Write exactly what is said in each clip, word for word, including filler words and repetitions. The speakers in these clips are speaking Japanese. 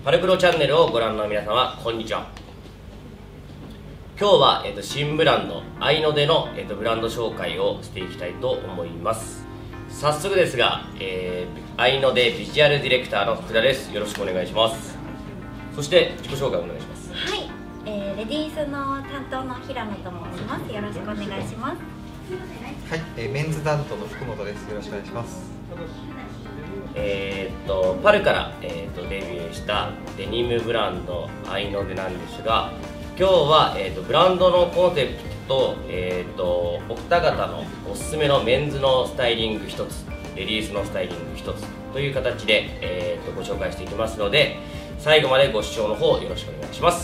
パルクロチャンネルをご覧の皆様、こんにちは。今日は、えー、と新ブランドアイノデの、えー、とブランド紹介をしていきたいと思います。早速ですが、えー、アイノデビジュアルディレクターの福田です。よろしくお願いします。そして自己紹介お願いします。 はい、えー、レディースの担当の平野と申します。よろしくお願いします。 はい、えー、メンズ担当の福本です。よろしくお願いします。 えー、っとパルから、えー、っとデビューしたデニムブランドアイノデなんですが、今日は、えー、っとブランドのコンセプトと、えー、っとお二方のおすすめのメンズのスタイリング一つ、レディースのスタイリング一つという形で、えー、っとご紹介していきますので、最後までご視聴の方よろしくお願いします。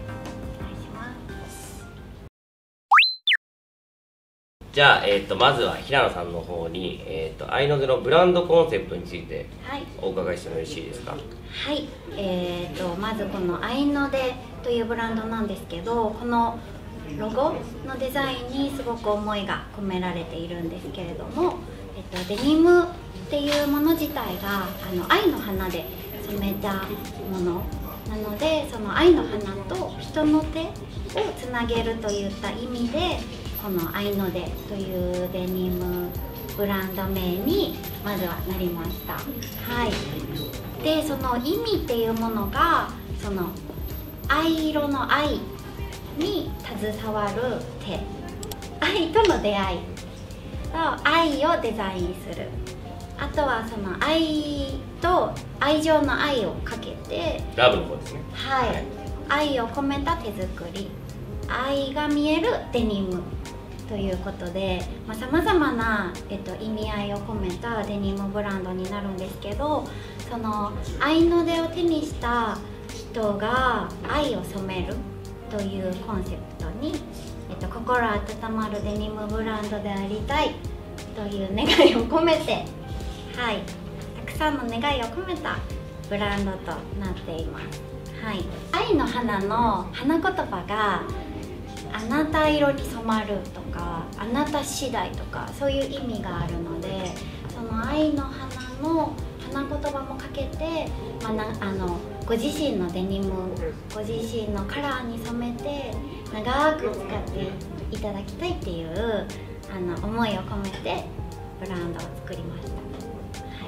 じゃあ、えー、とまずは平野さんの方に、えー、とアイノデのブランドコンセプトについてお伺いしてもよろしいですか。 はい、えー、とまずこのアイノデというブランドなんですけど、このロゴのデザインにすごく思いが込められているんですけれども、えー、とデニムっていうもの自体があの愛の花で染めたものなので、その愛の花と人の手をつなげるといった意味で、このアイノデというデニムブランド名にまずはなりました。はい、でその意味っていうものが、その藍色の愛に携わる手、愛との出会いと愛をデザインする、あとはその愛と愛情の愛をかけて、 ラブの方ですね。 はい、はい、愛を込めた手作り、愛が見えるデニムということで、さまざ、まな、えっと、意味合いを込めたデニムブランドになるんですけど、そのアイノデを手にした人が愛を染めるというコンセプトに、えっと、心温まるデニムブランドでありたいという願いを込めて、はい、たくさんの願いを込めたブランドとなっています。はい、愛の花の花言葉があなた色に染まるとか、あなた次第とか、そういう意味があるので、その愛の花の花言葉もかけて、まあ、なあのご自身のデニム、ご自身のカラーに染めて長く使っていただきたいっていうあの思いを込めてブランドを作りました。はい、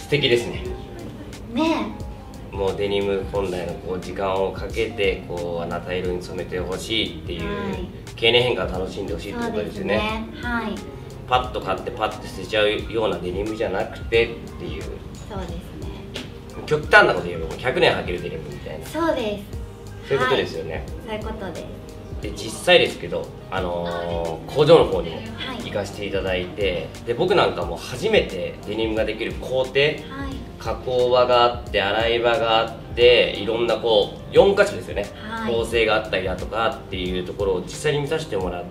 素敵ですね。 ねえ、もうデニム本来のこう時間をかけてこうあなた色に染めてほしいっていう、はい、経年変化を楽しんでほしいってことですよね。 そうですね、はい、 パッと買ってパッと捨てちゃうようなデニムじゃなくてっていう。 そうですね、 極端なこと言えばひゃくねん履けるデニムみたいな。 そうです、 そういうことですよね。 はい、そういうことです。 で実際ですけど、あのー、工場の方にも行かせていただいて、はい、で僕なんかも初めてデニムができる工程、はい、加工場があって洗い場があって、いろんなこうよんかしょですよね、はい、構成があったりだとかっていうところを実際に見させてもらって、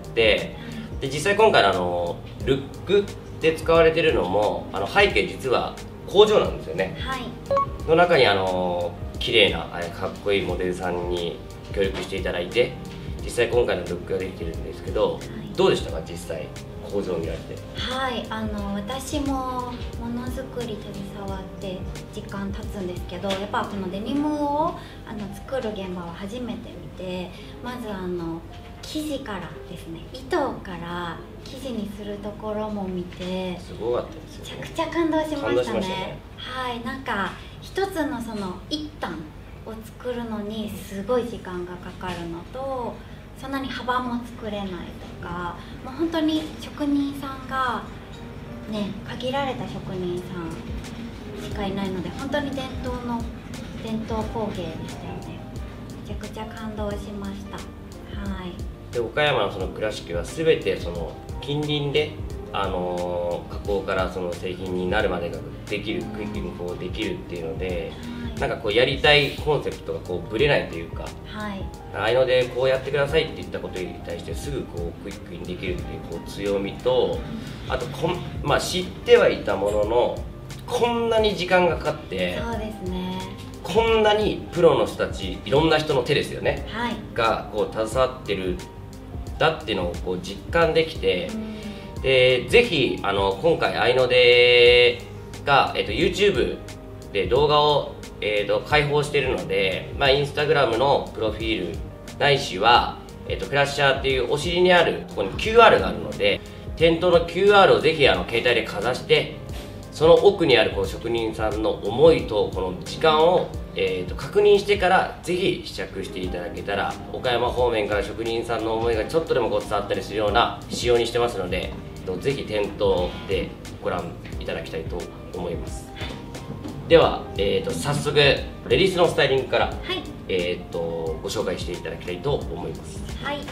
で実際今回のあのルックで使われてるのも、あの背景実は工場なんですよね。はい、の中にあの綺麗なあれかっこいいモデルさんに協力していただいて、実際今回のルックができてるんですけど、はい、どうでしたか、実際工場を見られて。 はい、あの私もものづくり携わって時間経つんですけど、やっぱこのデニムをあの作る現場を初めて見て、まずあの生地からですね、糸から生地にするところも見て、 すごかったですよね。 めちゃくちゃ感動しましたね。 したね。 はい、なんか一つのその一端を作るのにすごい時間がかかるのと、そんなに幅も作れないとか、もう本当に職人さんがね、限られた職人さんしかいないので、本当に伝統の伝統工芸でしたよね。めちゃくちゃ感動しました。はい。 で岡山のその倉敷は全てその近隣で、あのー、加工からその製品になるまでができる、クイックにこうできるっていうので、はい、なんかこうやりたいコンセプトがこうぶれないというか、はい、ああいうのでこうやってくださいって言ったことに対してすぐこうクイックにできるっていうこう強みと、あとこん、まあ、知ってはいたもののこんなに時間がかかって、 そうですね、 こんなにプロの人たち、いろんな人の手ですよね、 はい、 がこう携わってるだっていうのをこう実感できて、でぜひあの今回アイノデが、えっと、YouTube で動画をえー、と開放しているので、まあ、インスタグラムのプロフィールないしは、えー、とクラッシャーっていうお尻にあるところに キューアール があるので、店頭の キューアール をぜひあの携帯でかざして、その奥にあるこう職人さんの思いとこの時間を、えー、と確認してからぜひ試着していただけたら、岡山方面から職人さんの思いがちょっとでもこう伝わったりするような仕様にしてますので、ぜひ店頭でご覧いただきたいと思います。では、えー、と早速レディースのスタイリングから、はい、えー、とご紹介していただきたいと思います。 はい、はい、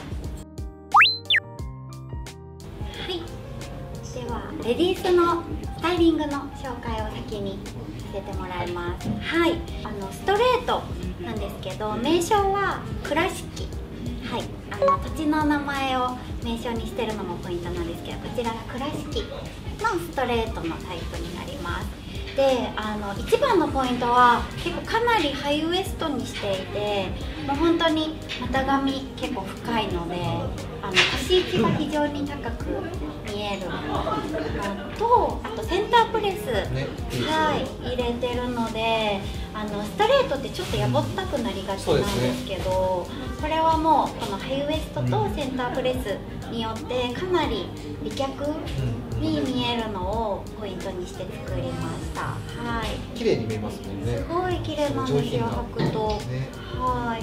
ではレディースのスタイリングの紹介を先にさせてもらいます。はい、あのストレートなんですけど、名称は倉敷、はい、あの土地の名前を名称にしてるのもポイントなんですけど、こちらが倉敷のストレートのタイプになります。で、あの一番のポイントは結構かなりハイウエストにしていて、もう本当に股上結構深いので、あの腰位置が非常に高く見えるのと、あとセンタープレス、ね、はい、入れてるので、あのストレートってちょっとやぼったくなりがちなんですけど、ね、これはもうこのハイウエストとセンタープレスによってかなり美脚に見えるのをポイントにして作りました。はい。 綺麗に見えますもんね。 すごい綺麗なんですよ、履くと。ね、はい。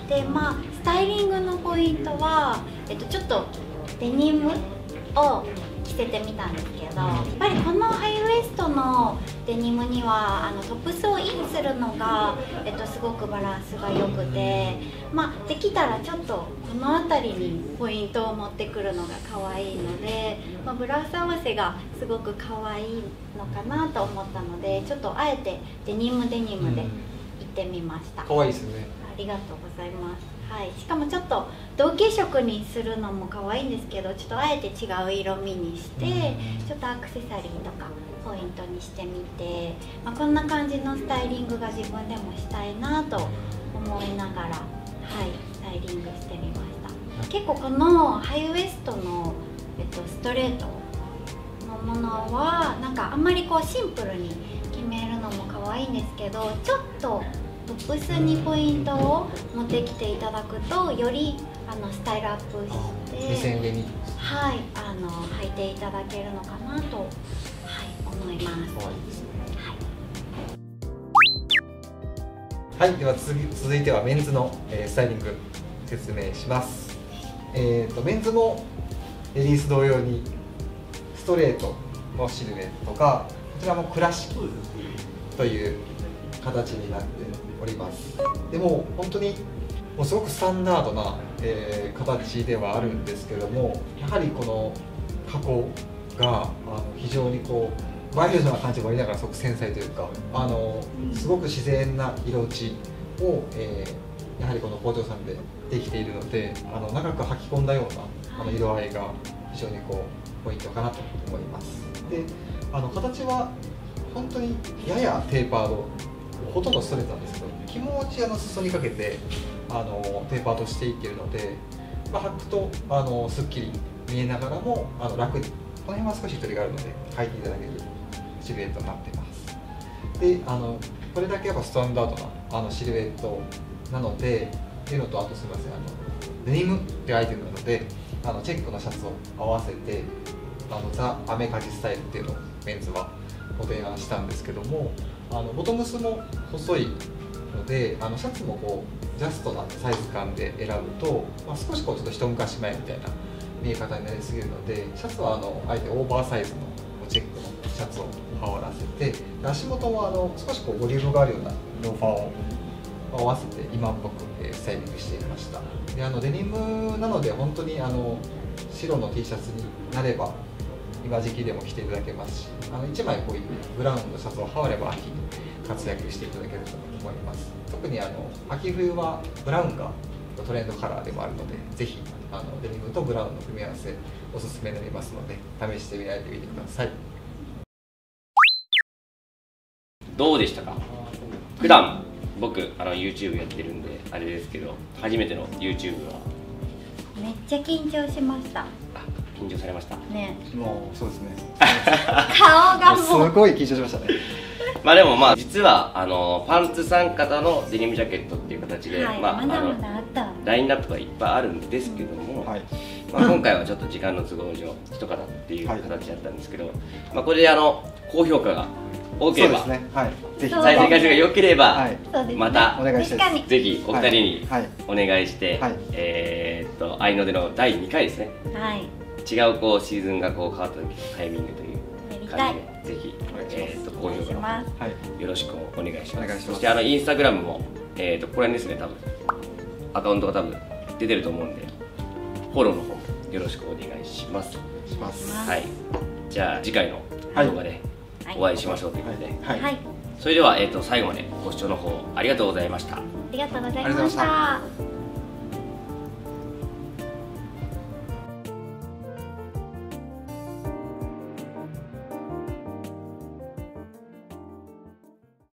で、まあスタイリングのポイントは、えっとちょっとデニムを着せてみたんですけど、やっぱりこのハイウエストのデニムにはあのトップスをインするのが、えっと、すごくバランスが良くて、まあ、できたらちょっとこの辺りにポイントを持ってくるのが可愛いので、まあ、ブラウス合わせがすごく可愛いのかなと思ったので、ちょっとあえてデニムデニムで行ってみました。 可愛いですね。 ありがとうございます。はい、しかもちょっと同系色にするのも可愛いんですけど、ちょっとあえて違う色味にして、ちょっとアクセサリーとかポイントにしてみて、まあ、こんな感じのスタイリングが自分でもしたいなと思いながら、はい、スタイリングしてみました。結構このハイウエストの、えっと、ストレートのものはなんかあんまりこうシンプルに決めるのも可愛いんですけど、ちょっとトップスにポイントを持ってきていただくと、よりあのスタイルアップして目線上に、 はい、あの履いていただけるのかなと、はい、思います。 はい、はい、では次続いてはメンズの、えー、スタイリング説明します。えーと、メンズもレディース同様にストレートのシルエットが、こちらもクラシックという形になっております。でも本当にもうすごくスタンダードな、えー、形ではあるんですけども、やはりこの加工があの非常にこうワイルドな感じもありながらすごく繊細というか、あのすごく自然な色落ちを、えー、やはりこの工場さんでできているので、あの長く履き込んだようなあの色合いが非常にこうポイントかなと思います。で、あの形は本当にややテーパード、ほとんどストレートなんですけど、気持ちあの裾にかけてあのテーパードしていけるので、まあ、履くとあのすっきり見えながらもあの楽に、この辺は少しゆとりがあるので履いていただけるシルエットになっています。で、あのこれだけやっぱスタンダードなあのシルエットなのでっていうのと、あとすみません、あのデニムってアイテムなので、あのチェックのシャツを合わせてあのザ・アメカジスタイルっていうのをメンズはご提案したんですけども、あのボトムスも細いので、あのシャツもこうジャストなサイズ感で選ぶと、まあ、少しこうちょっと一昔前みたいな見え方になりすぎるので、シャツはあのあえてオーバーサイズのチェックのシャツを羽織らせて、足元もあの少しこうボリュームがあるようなローファーを合わせて今っぽくスタイリングしていました。で、あのデニムなので本当にあの白の T シャツになれば今時期でも着ていただけますし、あのいちまいこういうブラウンのシャツを羽織れば秋に活躍していただけると思います。特にあの秋冬はブラウンがトレンドカラーでもあるので、ぜひあのデニムとブラウンの組み合わせおすすめになりますので、試してみられてみてください。 どうでしたか？普段僕あの YouTube やってるんであれですけど、初めての YouTube はめっちゃ緊張しました。 緊張されましたね。 もうそうですね。 顔がもうすごい緊張しましたね。 まあでもまあ実はあのパンツ三型のデニムジャケットっていう形で、 はい、 まあ、 まだあのまだあった。 ラインナップがいっぱいあるんですけども、 はい、 まあ、今回はちょっと時間の都合上一方っていう形だったんですけど、まあ、これであの高評価が多ければ、 そうですね、はい、ぜひ再生回数が良ければ、 はい、 そうですね、 またお願いします。 確かにぜひお二人にはいお願いして、 はい、 えーっと愛の手のだいにかいですね、 はい、 違うこうシーズンがこう変わった時のタイミングという感じでぜひ、えー、と高評価の方はいよろしくお願いします。 お願いしますそしてあのインスタグラムも、えー、とこれですね、多分アカウントが多分出てると思うんで、フォローの方もよろしくお願いします。 します。 はい、じゃあ次回の動画でお会いしましょうということで、 はい、 はい、 それでは、えー、と最後までご視聴の方ありがとうございました。 ありがとうございありがとうごましざいましたた。